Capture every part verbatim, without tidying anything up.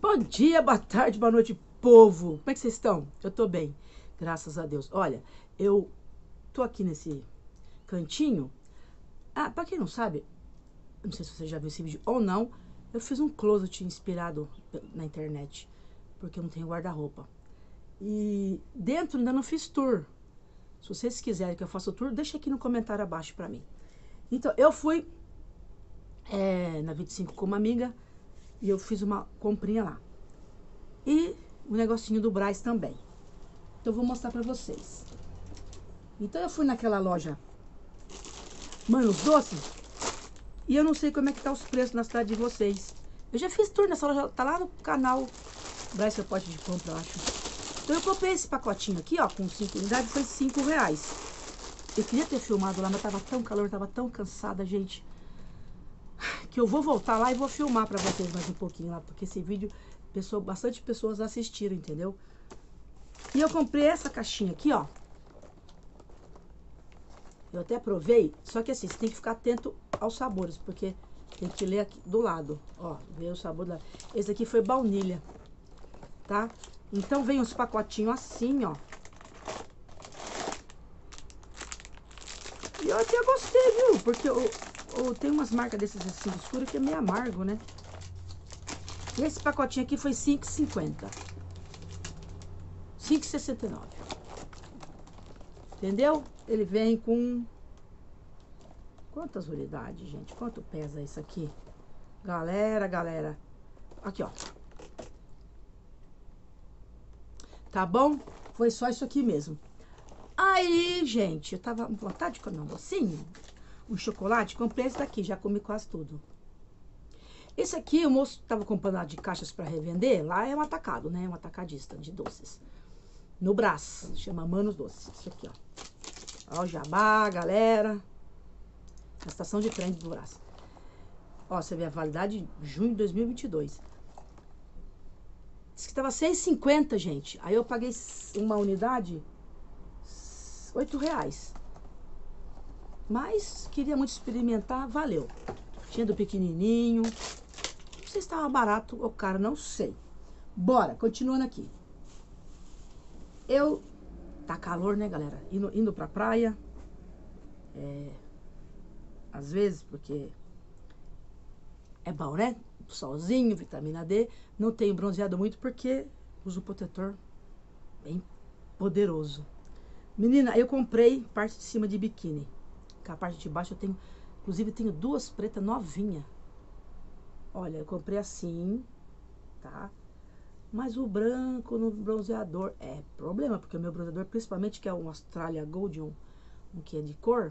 Bom dia, boa tarde, boa noite, povo. Como é que vocês estão? Eu tô bem, graças a Deus. Olha, eu tô aqui nesse cantinho. Ah, pra quem não sabe, não sei se você já viu esse vídeo ou não, eu fiz um closet inspirado na internet, porque eu não tenho guarda-roupa. E dentro ainda não fiz tour. Se vocês quiserem que eu faça o tour, deixa aqui no comentário abaixo pra mim. Então, eu fui é, na vinte e cinco com uma amiga e eu fiz uma comprinha lá. E o negocinho do Brás também. Então, eu vou mostrar pra vocês. Então, eu fui naquela loja Manos Doces e eu não sei como é que tá os preços na cidade de vocês. Eu já fiz tour nessa loja, tá lá no canal Brás Seu Pote de Compra, eu acho. Então, eu comprei esse pacotinho aqui, ó, com cinco unidades, foi cinco reais. Eu queria ter filmado lá, mas tava tão calor, tava tão cansada, gente, que eu vou voltar lá e vou filmar pra vocês mais um pouquinho lá, porque esse vídeo, pessoa, bastante pessoas assistiram, entendeu? E eu comprei essa caixinha aqui, ó. Eu até provei, só que assim, você tem que ficar atento aos sabores, porque tem que ler aqui do lado, ó, ver o sabor da... Esse aqui foi baunilha, tá? Então vem uns pacotinhos assim, ó. E eu até gostei, viu? Porque eu, eu, tem umas marcas desses assim escuros que é meio amargo, né? E esse pacotinho aqui foi cinco reais e cinquenta centavos. cinco reais e sessenta e nove centavos. Entendeu? Ele vem com... Quantas unidades, gente? Quanto pesa isso aqui? Galera, galera. Aqui, ó. Tá bom? Foi só isso aqui mesmo. Aí, gente, eu tava com vontade de comer um docinho, um chocolate, comprei esse daqui, já comi quase tudo. Esse aqui, o moço tava comprando lá de caixas para revender, lá é um atacado, né? Um atacadista de doces. No Brás, chama Manos Doces. Isso aqui, ó. Ó o jabá, galera. Na estação de trem do Brás. Ó, você vê a validade de junho de dois mil e vinte e dois. Diz que tava seis reais e cinquenta centavos, gente. Aí eu paguei uma unidade... oito reais. Mas queria muito experimentar, valeu. Tinha do pequenininho. Não sei se estava barato ou caro, não sei. Bora, continuando aqui. Eu... Tá calor, né, galera? Indo, indo pra praia. É... Às vezes, porque... É bom, né? Solzinho, vitamina D. Não tenho bronzeado muito porque uso protetor bem poderoso. Menina, eu comprei parte de cima de biquíni. Que a parte de baixo eu tenho... Inclusive, tenho duas pretas novinhas. Olha, eu comprei assim, tá? Mas o branco no bronzeador é problema, porque o meu bronzeador, principalmente, que é um Australia Gold, um, um que é de cor,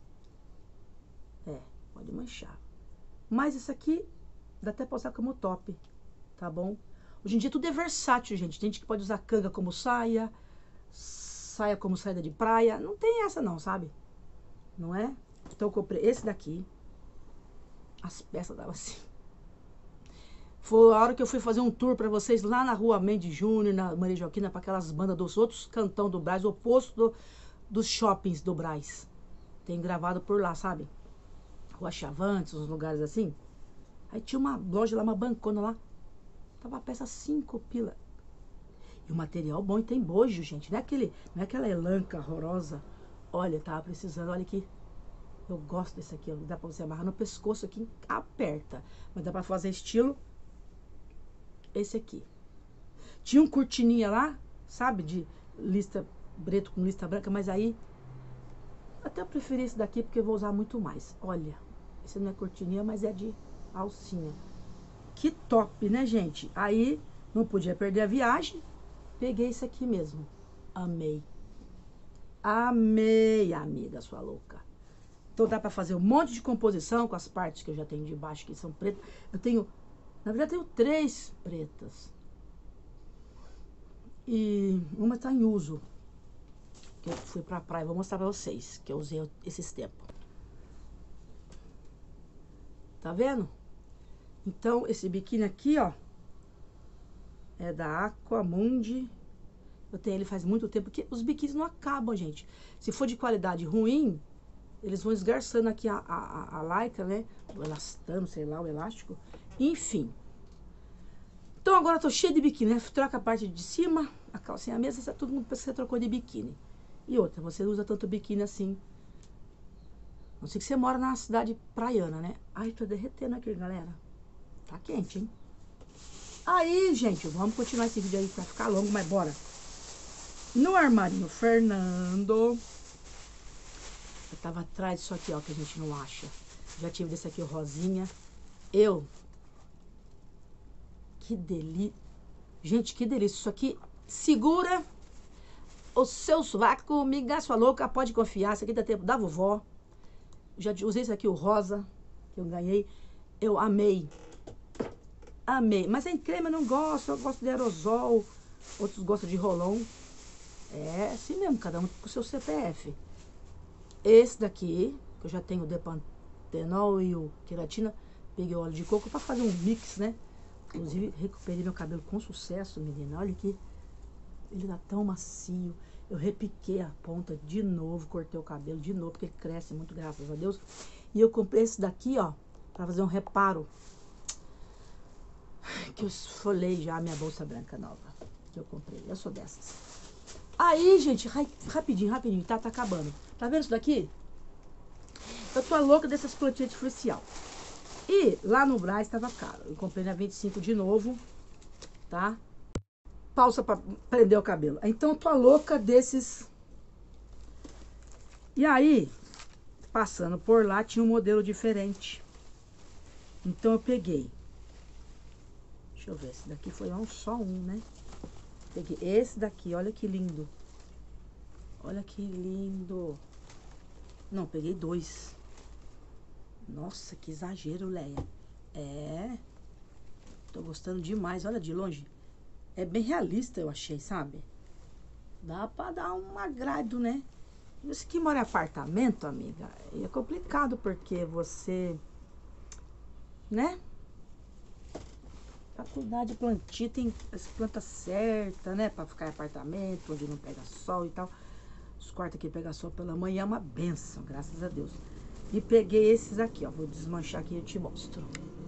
é, pode manchar. Mas esse aqui, dá até pra usar como top, tá bom? Hoje em dia tudo é versátil, gente. Tem gente que pode usar canga como saia, saia como saída de praia. Não tem essa não, sabe? Não é? Então eu comprei esse daqui. As peças davam assim. Foi a hora que eu fui fazer um tour pra vocês lá na rua Mendes Júnior, na Maria Joaquina, pra aquelas bandas dos outros cantão do Brás, oposto do, dos shoppings do Brás. Tem gravado por lá, sabe? Rua Chavantes, uns lugares assim. Aí tinha uma loja lá, uma bancona lá. Tava a peça cinco pila. E o material bom, e tem bojo, gente. Não é, aquele, não é aquela elanca horrorosa. Olha, tava precisando, olha aqui. Eu gosto desse aqui, ó. Dá pra você amarrar no pescoço aqui, aperta. Mas dá pra fazer estilo esse aqui. Tinha um cortininha lá, sabe? De lista preto com lista branca, mas aí até eu preferi esse daqui porque eu vou usar muito mais. Olha, esse não é cortininha, mas é de alcinha. Que top, né, gente? Aí, não podia perder a viagem. Peguei esse aqui mesmo. Amei. Amei, amiga, sua louca. Então dá pra fazer um monte de composição com as partes que eu já tenho de baixo, que são pretas. Eu tenho, na verdade, eu tenho três pretas. E uma tá em uso. Que eu fui pra praia, vou mostrar pra vocês, que eu usei esses tempos. Tá vendo? Então, esse biquíni aqui, ó, é da Aquamundi. Eu tenho ele faz muito tempo, porque os biquínis não acabam, gente. Se for de qualidade ruim, eles vão esgarçando aqui a, a, a lycra, né? O elastano, sei lá, o elástico. Enfim. Então agora eu tô cheia de biquíni, né? Troca a parte de cima, a calcinha, a mesa, todo mundo pensa que você trocou de biquíni. E outra, você usa tanto biquíni assim. Não sei que você mora na cidade praiana, né? Ai, tô derretendo aqui, galera. Tá quente, hein? Aí, gente, vamos continuar esse vídeo aí pra ficar longo, mas bora. No armarinho Fernando, eu tava atrás disso aqui, ó, que a gente não acha. Já tive desse aqui, o rosinha. Eu... Que delícia. Gente, que delícia. Isso aqui segura o seu sovaco, miga sua louca, pode confiar. Isso aqui dá tempo da vovó. Já usei isso aqui, o rosa, que eu ganhei. Eu amei. Amei. Mas em creme eu não gosto. Eu gosto de aerosol. Outros gostam de rolão. É assim mesmo, cada um com o seu C P F. Esse daqui, que eu já tenho o Depantenol e o queratina. Peguei o óleo de coco pra fazer um mix, né? Inclusive, recuperei meu cabelo com sucesso, menina. Olha que ele tá tão macio. Eu repiquei a ponta de novo, cortei o cabelo de novo, porque ele cresce muito, graças a Deus. E eu comprei esse daqui, ó, pra fazer um reparo. Que eu esfolei já a minha bolsa branca nova, que eu comprei. Eu sou dessas. Aí, gente, rapidinho, rapidinho, tá, tá acabando. Tá vendo isso daqui? Eu tô louca dessas plantinhas artificial. E lá no Brás estava caro. Eu comprei na vinte e cinco de novo, tá? Pausa para prender o cabelo. Então eu tô louca desses. E aí, passando por lá, tinha um modelo diferente. Então eu peguei. Deixa eu ver, esse daqui foi um, só um, né? Peguei esse daqui, olha que lindo. Olha que lindo. Não, peguei dois. Nossa, que exagero, Leia. É. Tô gostando demais. Olha de longe. É bem realista, eu achei, sabe? Dá pra dar um agrado, né? Você que mora em apartamento, amiga, é complicado porque você... Né? Pra cuidar de plantinha, tem as plantas certas, né? Pra ficar em apartamento, onde não pega sol e tal. Os quartos aqui pegam sol pela manhã é uma benção, graças a Deus. E peguei esses aqui, ó. Vou desmanchar aqui e eu te mostro.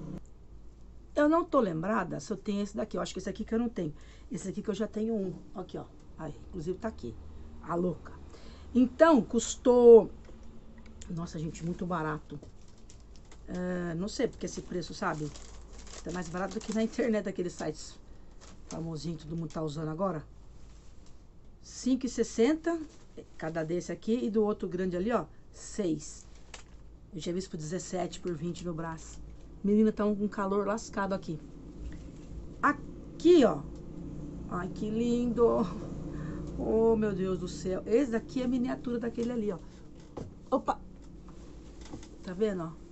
Eu não tô lembrada se eu tenho esse daqui. Eu acho que esse aqui que eu não tenho. Esse aqui que eu já tenho um. Aqui, ó. Aí, inclusive tá aqui. A louca. Então, custou... Nossa, gente, muito barato. É, não sei porque esse preço, sabe? Tá mais barato do que na internet, daqueles sites famosinhos que todo mundo tá usando agora. cinco reais e sessenta centavos cada desse aqui. E do outro grande ali, ó, seis. Eu tinha visto por dezessete, por vinte no braço. Menina, tá um calor lascado aqui. Aqui, ó. Ai, que lindo. Oh, meu Deus do céu. Esse daqui é a miniatura daquele ali, ó. Opa. Tá vendo, ó?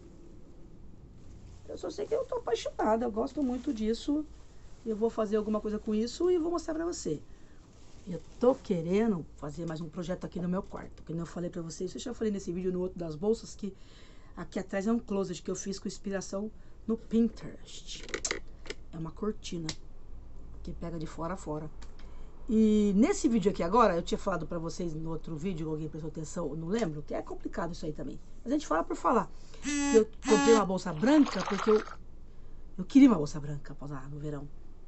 Eu só sei que eu tô apaixonada. Eu gosto muito disso. Eu vou fazer alguma coisa com isso e vou mostrar pra você. Eu tô querendo fazer mais um projeto aqui no meu quarto. Como eu falei pra vocês, eu já falei nesse vídeo no outro das bolsas, que aqui atrás é um closet que eu fiz com inspiração no Pinterest. É uma cortina que pega de fora a fora. E nesse vídeo aqui agora, eu tinha falado pra vocês no outro vídeo, alguém prestou atenção, não lembro, que é complicado isso aí também. Mas a gente fala por falar. Eu comprei uma bolsa branca porque eu, eu queria uma bolsa branca pra usar no verão.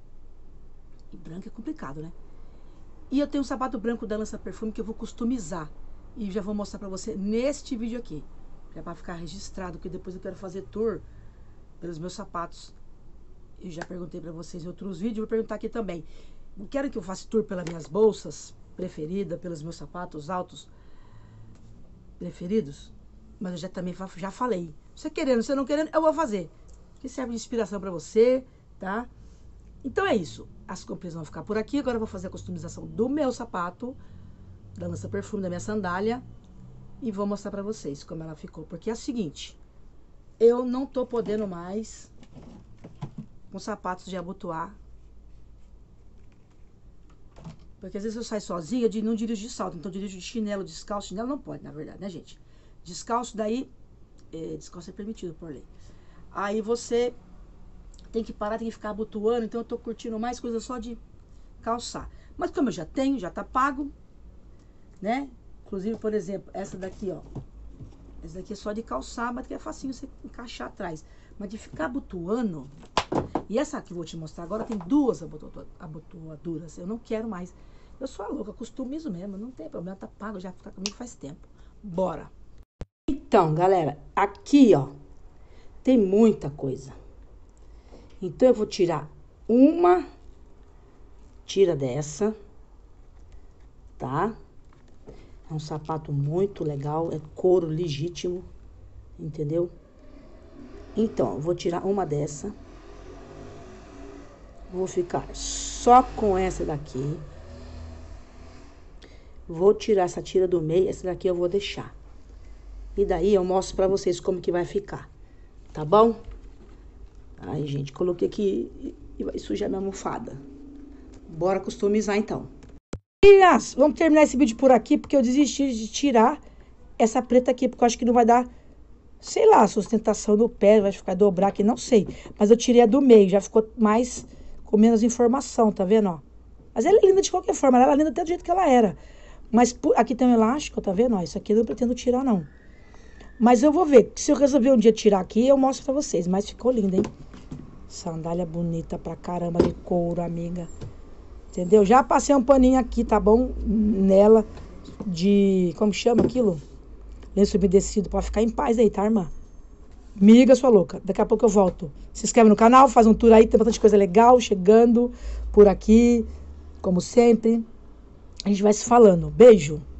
E branca é complicado, né? E eu tenho um sapato branco da Lança Perfume que eu vou customizar. E já vou mostrar pra você neste vídeo aqui. É pra ficar registrado, porque depois eu quero fazer tour pelos meus sapatos. Eu já perguntei pra vocês em outros vídeos, vou perguntar aqui também. Não quero que eu faça tour pelas minhas bolsas preferidas, pelos meus sapatos altos preferidos. Mas eu já também já falei. Você querendo, você não querendo, eu vou fazer. Que serve de inspiração pra você, tá? Então é isso. As compras vão ficar por aqui. Agora eu vou fazer a customização do meu sapato, da Lança Perfume, da minha sandália. E vou mostrar pra vocês como ela ficou. Porque é o seguinte, eu não tô podendo mais com sapatos de abotoar. Porque às vezes eu saio sozinha, eu não dirijo de salto. Então eu dirijo de chinelo, descalço. Chinelo não pode, na verdade, né, gente? Descalço, daí... É, descalço é permitido por lei. Aí você... tem que parar, tem que ficar abotoando, então eu tô curtindo mais coisa só de calçar. Mas como eu já tenho, já tá pago, né? Inclusive, por exemplo, essa daqui, ó. Essa daqui é só de calçar, mas que é facinho você encaixar atrás. Mas de ficar abotoando, E essa que eu vou te mostrar agora tem duas abotoaduras. Eu não quero mais. Eu sou a louca, customizo mesmo, não tem problema, tá pago, já tá comigo faz tempo. Bora! Então, galera, aqui, ó, tem muita coisa. Então, eu vou tirar uma tira dessa, tá? É um sapato muito legal, é couro legítimo, entendeu? Então, eu vou tirar uma dessa. Vou ficar só com essa daqui. Vou tirar essa tira do meio, essa daqui eu vou deixar. E daí eu mostro pra vocês como que vai ficar, tá bom? Ai, gente, coloquei aqui e vai sujar minha almofada. Bora customizar, então. Meninas, vamos terminar esse vídeo por aqui, porque eu desisti de tirar essa preta aqui, porque eu acho que não vai dar, sei lá, sustentação no pé, vai ficar dobrar aqui, não sei. Mas eu tirei a do meio, já ficou mais, com menos informação, tá vendo, ó? Mas ela é linda de qualquer forma, ela é linda até do jeito que ela era. Mas aqui tem um elástico, tá vendo? Ó, isso aqui eu não pretendo tirar, não. Mas eu vou ver. Se eu resolver um dia tirar aqui, eu mostro pra vocês. Mas ficou linda, hein? Sandália bonita pra caramba, de couro, amiga. Entendeu? Já passei um paninho aqui, tá bom? Nela, de... Como chama aquilo? Lenço umedecido, pra ficar em paz aí, tá, irmã? Miga, sua louca. Daqui a pouco eu volto. Se inscreve no canal, faz um tour aí. Tem bastante coisa legal chegando por aqui. Como sempre. A gente vai se falando. Beijo.